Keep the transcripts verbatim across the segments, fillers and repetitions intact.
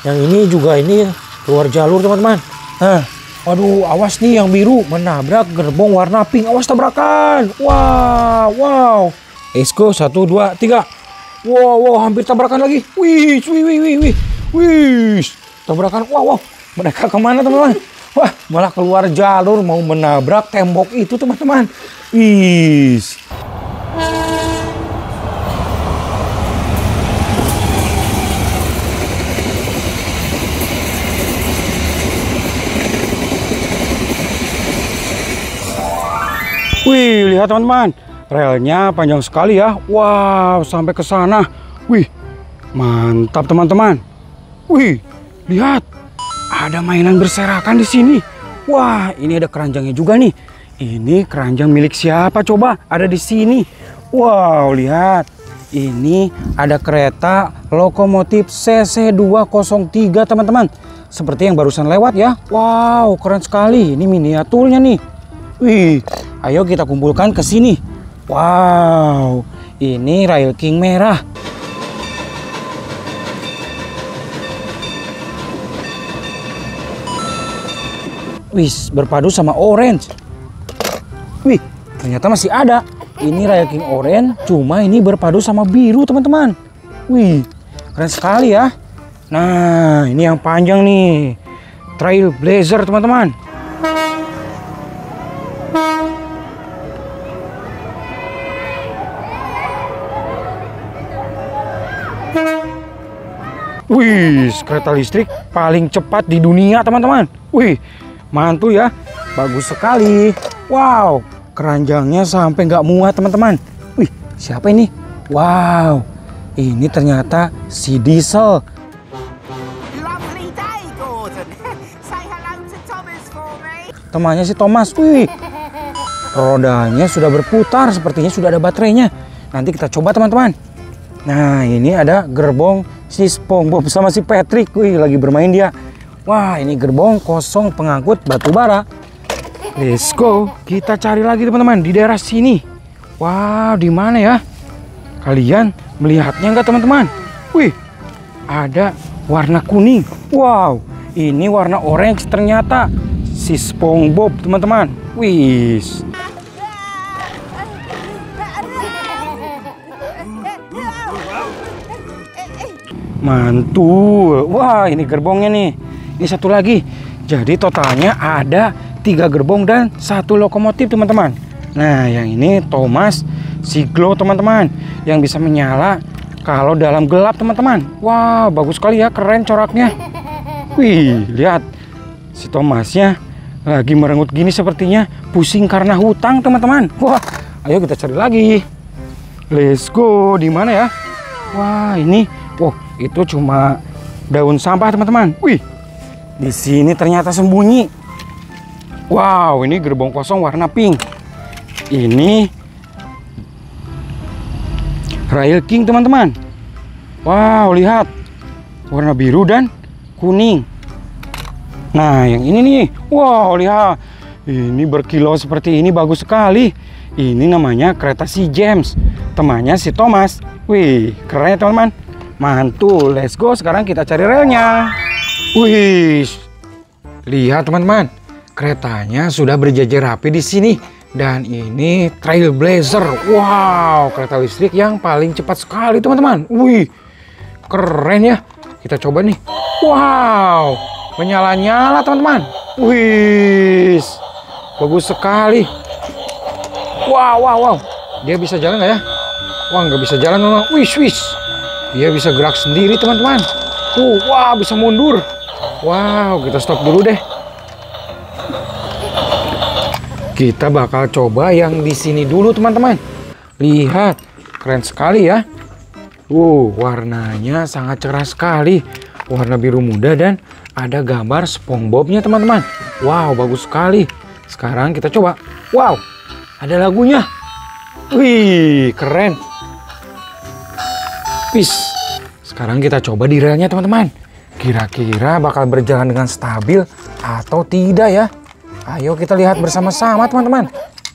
Yang ini juga ini keluar jalur teman-teman. Nah, waduh, awas nih yang biru menabrak gerbong warna pink. Awas tabrakan. Wow, wow. Let's go, satu, dua, tiga. Wow, wow, hampir tabrakan lagi. Wih, wih, wih, wih, wih. Wih, tabrakan. Wow, wow. Mereka kemana teman-teman? Wah, malah keluar jalur mau menabrak tembok itu teman-teman. Wih. Wih, lihat teman-teman, relnya panjang sekali ya. Wow, sampai ke sana. Wih, mantap teman-teman. Wih, lihat, ada mainan berserakan di sini. Wah, ini ada keranjangnya juga nih. Ini keranjang milik siapa coba? Ada di sini. Wow, lihat. Ini ada kereta lokomotif C C dua nol tiga teman-teman. Seperti yang barusan lewat ya. Wow, keren sekali. Ini miniaturnya nih. Wih, ayo kita kumpulkan ke sini. Wow, ini Rail King merah. Wih, berpadu sama orange. Wih, ternyata masih ada. Ini Rail King orange, cuma ini berpadu sama biru teman-teman. Wih, keren sekali ya. Nah, ini yang panjang nih, Trailblazer teman-teman. Wih, kereta listrik paling cepat di dunia teman-teman. Wih, mantul ya, bagus sekali. Wow, keranjangnya sampai nggak muat teman-teman. Wih, siapa ini? Wow, ini ternyata si Diesel. Temannya si Thomas. Wih, rodanya sudah berputar, sepertinya sudah ada baterainya. Nanti kita coba teman-teman. Nah, ini ada gerbong si SpongeBob sama si Patrick. Wih, lagi bermain dia. Wah, ini gerbong kosong pengangkut batu bara. Let's go. Kita cari lagi teman-teman di daerah sini. Wow, di mana ya? Kalian melihatnya nggak teman-teman? Wih, ada warna kuning. Wow, ini warna orange ternyata. Si SpongeBob teman-teman. Wih. Mantul. Wah, ini gerbongnya nih. Ini satu lagi. Jadi totalnya ada tiga gerbong dan satu lokomotif teman-teman. Nah, yang ini Thomas Siglo teman-teman, yang bisa menyala kalau dalam gelap teman-teman. Wow, bagus sekali ya, keren coraknya. Wih, lihat si Thomasnya lagi merenggut gini, sepertinya pusing karena hutang teman-teman. Wah, ayo kita cari lagi. Let's go. Di mana ya? Wah, ini, wow, itu cuma daun sampah teman-teman. Wih, di sini ternyata sembunyi. Wow, ini gerbong kosong warna pink. Ini Rail King teman-teman. Wow, lihat, warna biru dan kuning. Nah, yang ini nih. Wow, lihat, ini berkilau seperti ini, bagus sekali. Ini namanya kereta si James, temannya si Thomas. Wih, keren ya teman-teman. Mantul. Let's go. Sekarang kita cari relnya. Wih, lihat teman-teman, keretanya sudah berjajar rapi di sini. Dan ini Trailblazer. Wow, kereta listrik yang paling cepat sekali teman-teman. Wih, keren ya. Kita coba nih. Wow, menyala-nyala teman-teman. Wih, bagus sekali. Wow, wow, wow. Dia bisa jalan nggak ya? Wah, nggak bisa jalan memang. Wih, wih. Dia bisa gerak sendiri teman-teman. Tuh, wah, bisa mundur. Wow, kita stop dulu deh. Kita bakal coba yang di sini dulu teman-teman. Lihat, keren sekali ya. Uh, warnanya sangat cerah sekali. Warna biru muda dan ada gambar SpongeBob-nya teman-teman. Wow, bagus sekali. Sekarang kita coba. Wow, ada lagunya. Wih, keren. Peace. Sekarang kita coba di relnya teman-teman. Kira-kira bakal berjalan dengan stabil atau tidak ya? Ayo kita lihat bersama-sama teman-teman.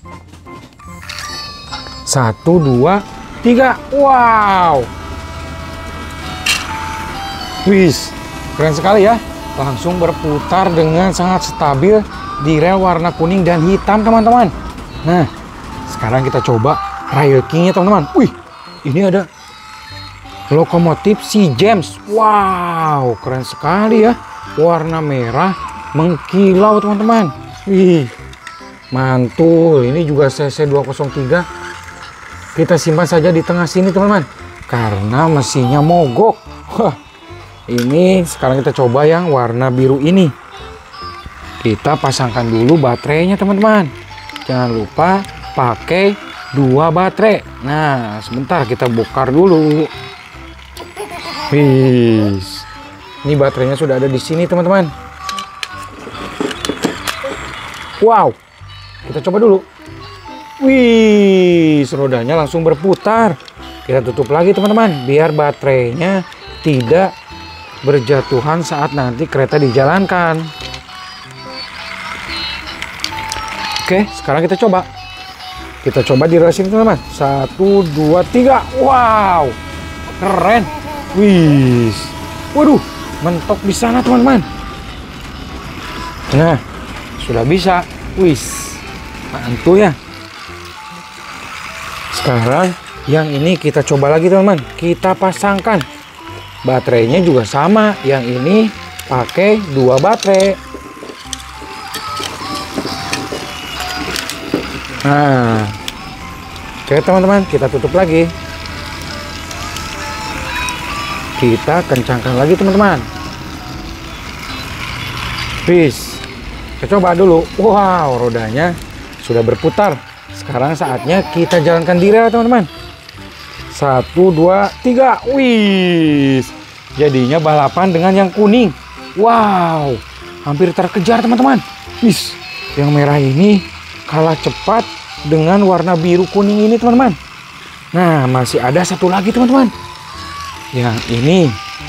Satu, dua, tiga. Wow. Wih, keren sekali ya. Langsung berputar dengan sangat stabil di rel warna kuning dan hitam teman-teman. Nah, sekarang kita coba Rail King-nya teman-teman. Wih, ini ada lokomotif Sea James. Wow, keren sekali ya. Warna merah mengkilau teman-teman. Wih, mantul. Ini juga C C dua nol tiga. Kita simpan saja di tengah sini teman-teman, karena mesinnya mogok. Wah, ini sekarang kita coba yang warna biru ini. Kita pasangkan dulu baterainya teman-teman. Jangan lupa pakai dua baterai. Nah, sebentar kita bongkar dulu. Wih, ini baterainya sudah ada di sini teman-teman. Wow, kita coba dulu. Wih, rodanya langsung berputar. Kita tutup lagi teman-teman, biar baterainya tidak berjatuhan saat nanti kereta dijalankan. Oke, sekarang kita coba. Kita coba di rel sini teman-teman. Satu, dua, tiga. Wow, keren. Wih, waduh, mentok di sana teman-teman. Nah, sudah bisa. Wih, mantul ya. Sekarang yang ini kita coba lagi teman-teman. Kita pasangkan. Baterainya juga sama. Yang ini pakai dua baterai. Nah, oke teman-teman, kita tutup lagi. Kita kencangkan lagi teman-teman. Bis, kita coba dulu. Wow, rodanya sudah berputar. Sekarang saatnya kita jalankan di rel teman-teman. Satu, dua, tiga. Wih, jadinya balapan dengan yang kuning. Wow, hampir terkejar teman-teman. Wih, yang merah ini kalah cepat dengan warna biru kuning ini teman-teman. Nah, masih ada satu lagi teman-teman. Yang ini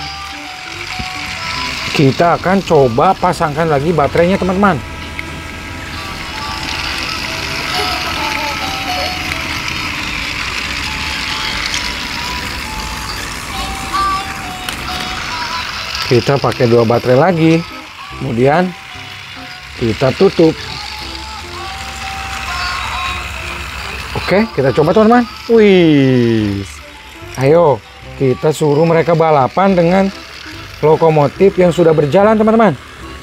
kita akan coba pasangkan lagi baterainya teman-teman. Kita pakai dua baterai lagi, kemudian kita tutup. Oke, kita coba teman-teman. Wih, ayo kita suruh mereka balapan dengan lokomotif yang sudah berjalan teman-teman.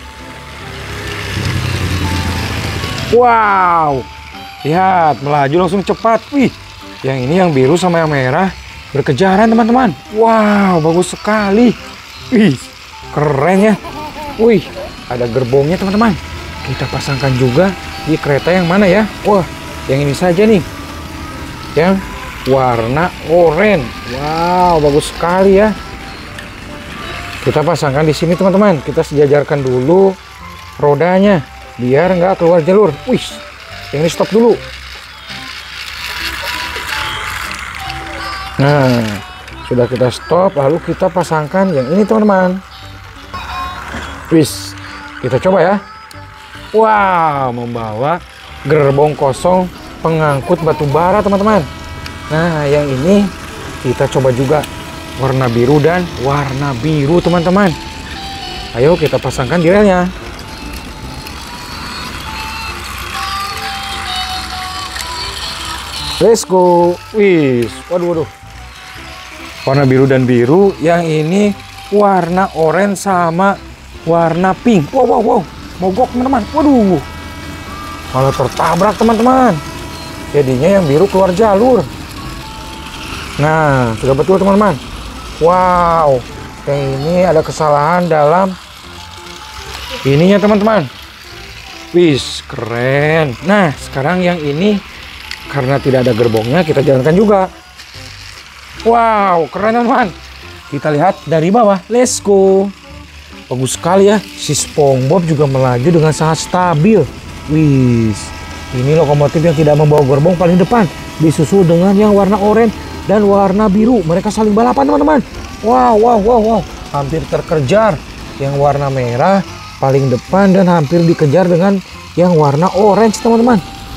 Wow, lihat, melaju langsung cepat. Wih, yang ini yang biru sama yang merah berkejaran teman-teman. Wow, bagus sekali. Wih, keren ya. Wih, ada gerbongnya teman-teman. Kita pasangkan juga di kereta yang mana ya? Wah, yang ini saja nih, yang warna oranye. Wow, bagus sekali ya. Kita pasangkan di sini teman-teman. Kita sejajarkan dulu rodanya biar nggak keluar jalur. Wih, yang ini stop dulu. Nah, sudah kita stop, lalu kita pasangkan yang ini teman-teman. Wih, kita coba ya. Wow, membawa gerbong kosong pengangkut batu bara teman-teman. Nah, yang ini kita coba juga warna biru dan warna biru teman-teman. Ayo kita pasangkan di relnya. Let's go. Wih, waduh waduh. Warna biru dan biru, yang ini warna oranye sama warna pink. Wow wow wow, mogok teman-teman. Waduh, malah tertabrak teman-teman. Jadinya yang biru keluar jalur. Nah, sudah betul teman-teman. Wow, yang ini ada kesalahan dalam ininya teman-teman. Wis, keren. Nah, sekarang yang ini karena tidak ada gerbongnya, kita jalankan juga. Wow, keren teman-teman. Kita lihat dari bawah. Let's go. Bagus sekali ya. Si SpongeBob juga melaju dengan sangat stabil. Wis, ini lokomotif yang tidak membawa gerbong paling depan, disusul dengan yang warna oranye dan warna biru. Mereka saling balapan teman-teman. Wow, wow, wow, wow. Hampir terkejar yang warna merah paling depan dan hampir dikejar dengan yang warna orange teman-teman.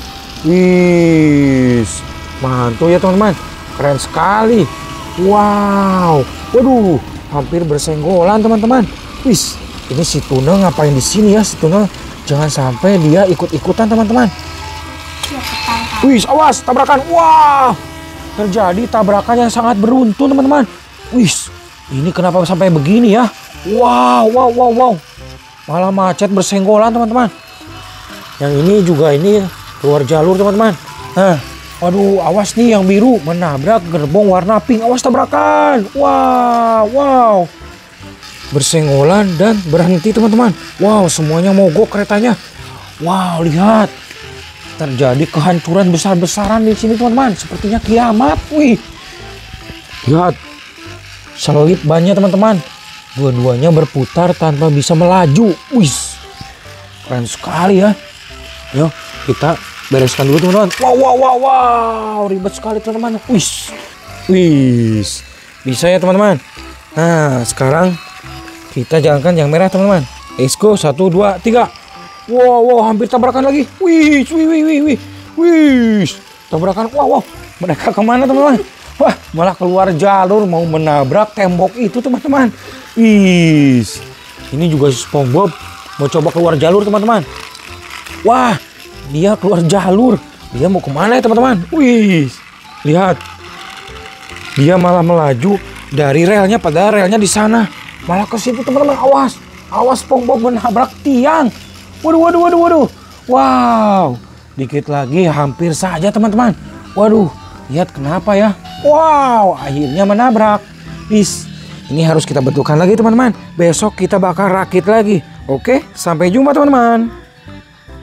Wih, mantul ya teman-teman. Keren sekali. Wow, waduh, hampir bersenggolan teman-teman. Wis, ini si Tuna ngapain di sini ya? Si Tuna jangan sampai dia ikut-ikutan teman-teman. Wis, awas tabrakan. Wah, terjadi tabrakan yang sangat beruntun teman-teman. Wis, ini kenapa sampai begini ya? Wow, wow, wow, wow. Malah macet bersenggolan teman-teman. Yang ini juga ini keluar jalur teman-teman. Nah, waduh, awas nih yang biru menabrak gerbong warna pink. Awas tabrakan. Wow, wow. Bersenggolan dan berhenti teman-teman. Wow, semuanya mogok keretanya. Wow, lihat. Terjadi kehancuran besar-besaran di sini teman-teman. Sepertinya kiamat. Wih. Lihat. Selip bannya teman-teman. Dua-duanya berputar tanpa bisa melaju. Wih. Keren sekali ya. Yuk, kita bereskan dulu teman-teman. Wow, wow, wow, wow. Ribet sekali teman-teman. Wih. Wih. Bisa ya teman-teman. Nah, sekarang kita jalankan yang merah teman-teman. Let's go. Satu, dua, tiga. Wow, wow, hampir tabrakan lagi. Wih, wih, wih, wih, wih, wih, tabrakan. Wow, wow, mereka kemana teman-teman? Wah, malah keluar jalur mau menabrak tembok itu teman-teman. Wih, ini juga SpongeBob mau coba keluar jalur teman-teman. Wah, dia keluar jalur. Dia mau kemana ya teman-teman? Wih, lihat, dia malah melaju dari relnya, padahal relnya di sana. Malah ke situ teman-teman. Awas, awas SpongeBob menabrak tiang. Waduh, waduh, waduh, waduh. Wow, dikit lagi hampir saja teman-teman. Waduh, lihat kenapa ya. Wow, akhirnya menabrak. Is, ini harus kita betulkan lagi teman-teman. Besok kita bakal rakit lagi. Oke, sampai jumpa teman-teman.